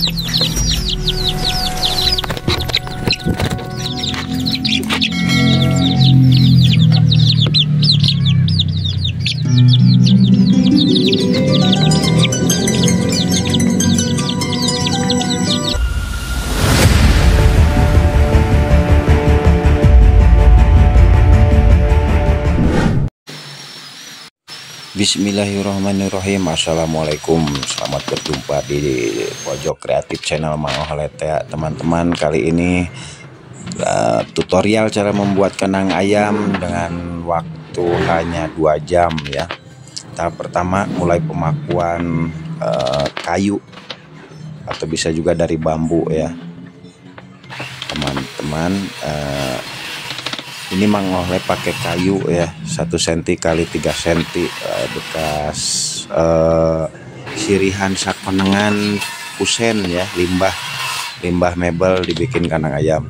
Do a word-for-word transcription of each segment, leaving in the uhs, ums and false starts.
Bismillahirrahmanirrahim. Assalamualaikum, selamat berjumpa di pojok kreatif channel Mang Ohlete. Teman-teman, kali ini uh, tutorial cara membuat kandang ayam dengan waktu hanya dua jam ya. Tahap pertama mulai pemakuan uh, kayu atau bisa juga dari bambu ya teman-teman. uh, Ini Mang Ohlete pakai kayu ya, satu senti kali tiga senti, uh, bekas uh, sirihan sak penengan kusen ya, limbah limbah mebel dibikin kandang ayam.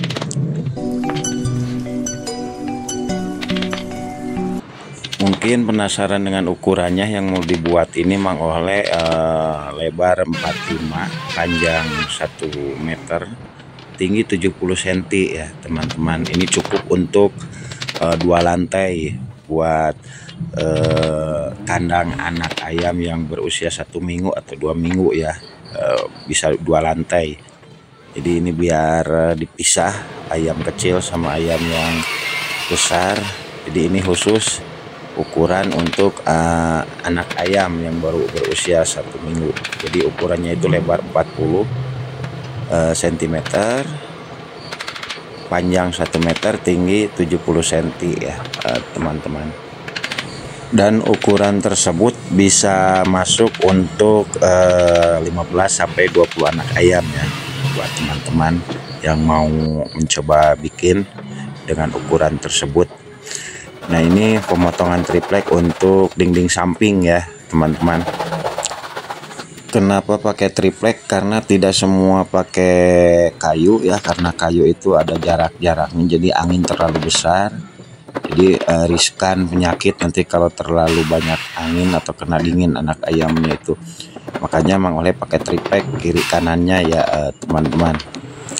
Mungkin penasaran dengan ukurannya yang mau dibuat ini. Mang Ohlete uh, lebar empat puluh lima, panjang satu meter, tinggi tujuh puluh senti ya teman-teman. Ini cukup untuk uh, dua lantai buat uh, kandang anak ayam yang berusia satu minggu atau dua minggu ya, uh, bisa dua lantai. Jadi ini biar uh, dipisah ayam kecil sama ayam yang besar. Jadi ini khusus ukuran untuk uh, anak ayam yang baru berusia satu minggu. Jadi ukurannya itu lebar empat puluh sentimeter, panjang satu meter, tinggi tujuh puluh senti ya teman-teman. Dan ukuran tersebut bisa masuk untuk uh, lima belas sampai dua puluh anak ayam ya, buat teman-teman yang mau mencoba bikin dengan ukuran tersebut. Nah, ini pemotongan triplek untuk dinding samping ya teman-teman. Kenapa pakai triplek? Karena tidak semua pakai kayu ya, karena kayu itu ada jarak-jaraknya, jadi angin terlalu besar, jadi eh, riskan penyakit nanti kalau terlalu banyak angin atau kena dingin anak ayamnya itu. Makanya Mang Ohlete pakai triplek kiri kanannya ya teman-teman. Eh,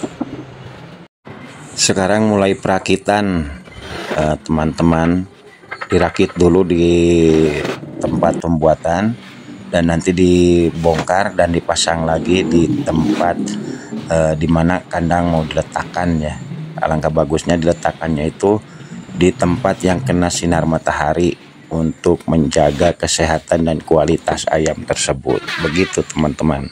Sekarang mulai perakitan teman-teman. Eh, Dirakit dulu di tempat pembuatan dan nanti dibongkar dan dipasang lagi di tempat uh, dimana kandang mau diletakkan ya. Alangkah bagusnya diletakkannya itu di tempat yang kena sinar matahari untuk menjaga kesehatan dan kualitas ayam tersebut. Begitu teman-teman.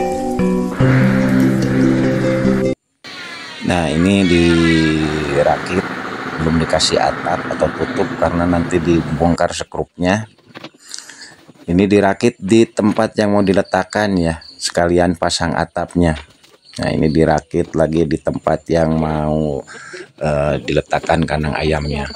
Nah, ini dirakit, belum dikasih atap atau tutup karena nanti dibongkar sekrupnya. Ini dirakit di tempat yang mau diletakkan ya, sekalian pasang atapnya. Nah, ini dirakit lagi di tempat yang mau uh, diletakkan kandang ayamnya.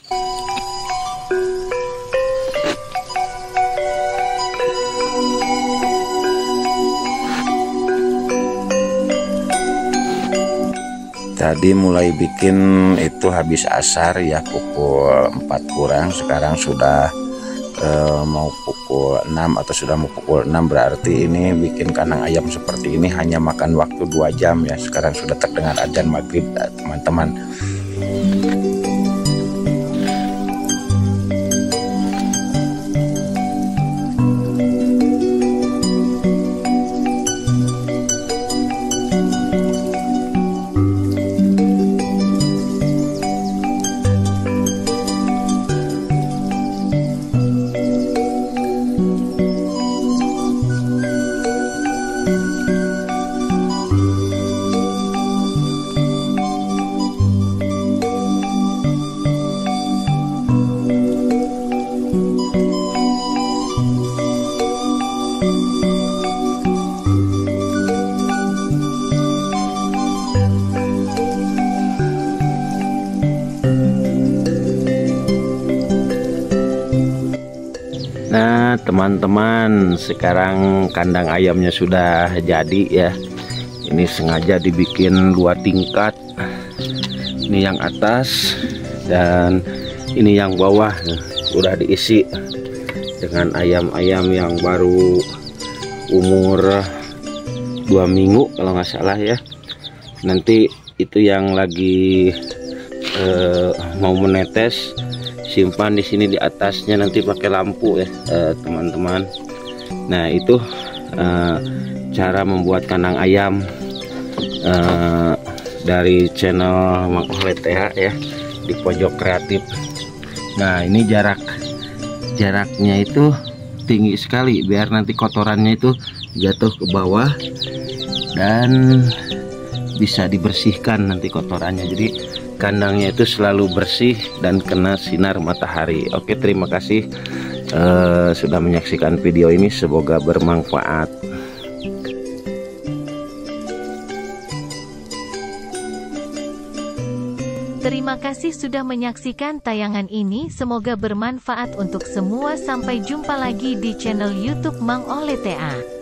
Tadi mulai bikin itu habis asar ya, pukul empat kurang, sekarang sudah Uh, mau pukul enam atau sudah mau pukul enam, berarti ini bikin kandang ayam seperti ini hanya makan waktu dua jam ya. Sekarang sudah terdengar adzan maghrib teman-teman. Nah teman-teman, sekarang kandang ayamnya sudah jadi ya. Ini sengaja dibikin dua tingkat, ini yang atas dan ini yang bawah. Nah, sudah diisi dengan ayam-ayam yang baru umur dua minggu kalau nggak salah ya. Nanti itu yang lagi eh, mau menetes, simpan di sini di atasnya, nanti pakai lampu ya teman-teman. Eh, nah itu eh, cara membuat kandang ayam eh, dari channel Mang Ohle T H ya, di pojok kreatif. Nah ini jarak jaraknya itu tinggi sekali biar nanti kotorannya itu jatuh ke bawah dan bisa dibersihkan nanti kotorannya. Jadi kandangnya itu selalu bersih dan kena sinar matahari. Oke, terima kasih uh, sudah menyaksikan video ini, semoga bermanfaat. Terima kasih sudah menyaksikan tayangan ini, semoga bermanfaat untuk semua. Sampai jumpa lagi di channel YouTube Mang Ohle T A.